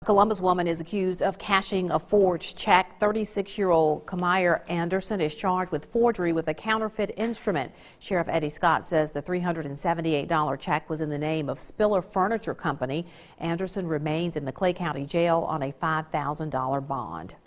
Columbus woman is accused of cashing a forged check. 36-year-old Kamaya Anderson is charged with forgery with a counterfeit instrument. Sheriff Eddie Scott says the $378 check was in the name of Spiller Furniture Company. Anderson remains in the Clay County Jail on a $5,000 bond.